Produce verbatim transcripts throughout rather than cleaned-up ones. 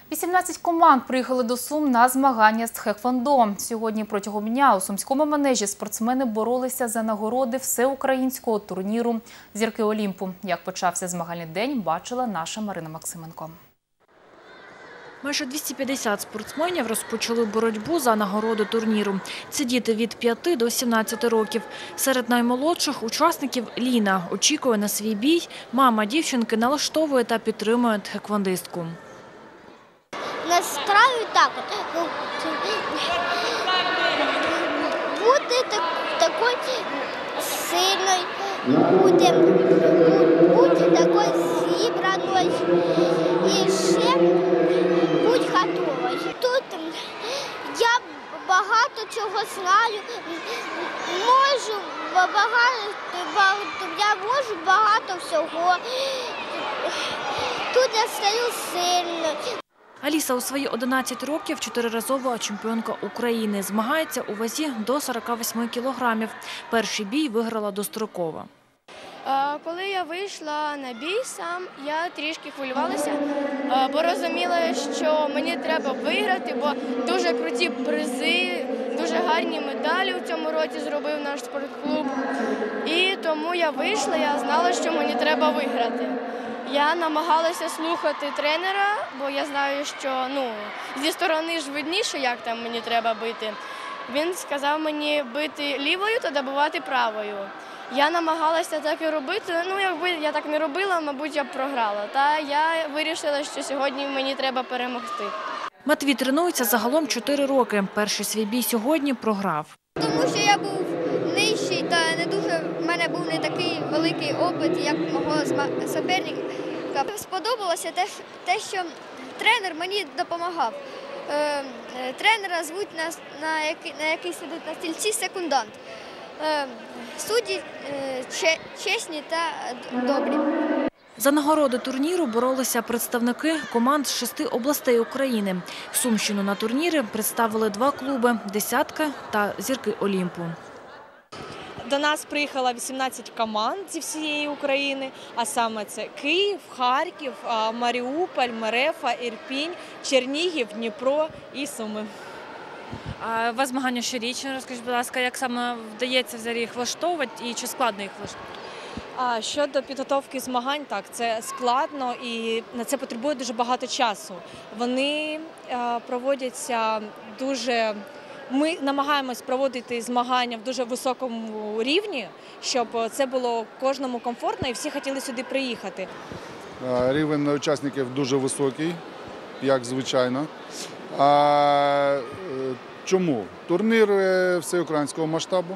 вісімнадцять команд приїхали до Сум на змагання з тхеквондо. Сьогодні протягом дня у сумському манежі спортсмени боролися за нагороди всеукраїнського турніру «Зірки Олімпу». Як почався змагальний день, бачила наша Марина Максименко. Майже двісті п'ятдесят спортсменів розпочали боротьбу за нагороду турніру. Це діти від п'яти до сімнадцяти років. Серед наймолодших учасників Ліна очікує на свій бій. Мама дівчинки налаштовує та підтримує тхеквондистку. Настраю так от. Бути такою сильною, бути, бути такою зібраною і ще бути готовою. Тут я багато чого знаю, можу багато, я можу багато всього. Тут я стаю сильною. Аліса у свої одинадцять років чотириразова чемпіонка України. Змагається у вазі до сорока восьми кілограмів. Перший бій виграла достроково. Коли я вийшла на бій сам, я трішки хвилювалася, бо розуміла, що мені треба виграти, бо дуже круті призи, дуже гарні медалі у цьому році зробив наш спортклуб. І тому я вийшла, я знала, що мені треба виграти. Я намагалася слухати тренера, бо я знаю, що ну, зі сторони ж видніше, як там мені треба бити. Він сказав мені бити лівою та добивати правою. Я намагалася так і робити, ну якби я так не робила, мабуть, я б програла. Та я вирішила, що сьогодні мені треба перемогти. Матвій тренується загалом чотири роки. Перший свій бій сьогодні програв. Тому що я був нижчий та не дуже, в мене був не такий великий опит, як мого суперника. Сподобалося те, те, що тренер мені допомагав. Е, тренера звуть на, на, який, на який сидить на стільці секундант. Е, судді е, че, чесні та добрі. За нагороди турніру боролися представники команд з шести областей України. Сумщину на турнірі представили два клуби – «Десятка» та «Зірки Олімпу». До нас приїхало вісімнадцять команд зі всієї України, а саме це Київ, Харків, Маріуполь, Мерефа, Ірпінь, Чернігів, Дніпро і Суми. А у вас змагання щорічно. Розкажіть, будь ласка, як саме вдається взагалі їх влаштовувати і чи складно їх влаштовувати? А щодо підготовки змагань, так, це складно і на це потребує дуже багато часу. Вони проводяться дуже... Ми намагаємось проводити змагання в дуже високому рівні, щоб це було кожному комфортно і всі хотіли сюди приїхати. Рівень учасників дуже високий, як звичайно. А чому? Турнір всеукраїнського масштабу,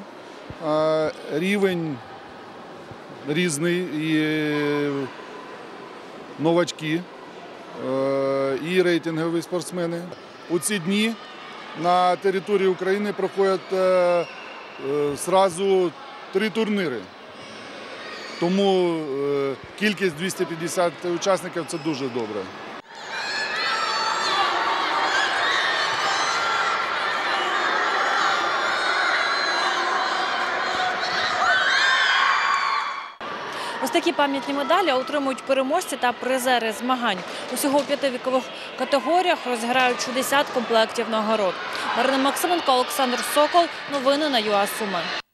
рівень різний, і новачки, і рейтингові спортсмени. У ці дні на території України проходять е, е, зразу три турніри. Тому е, кількість двісті п'ятдесят учасників – це дуже добре. Ось такі пам'ятні медалі отримують переможці та призери змагань. Усього у п'яти вікових категоріях розіграють шістдесят комплектів нагород. Марина Максименко, Олександр Сокол. Новини на ЮА Суми.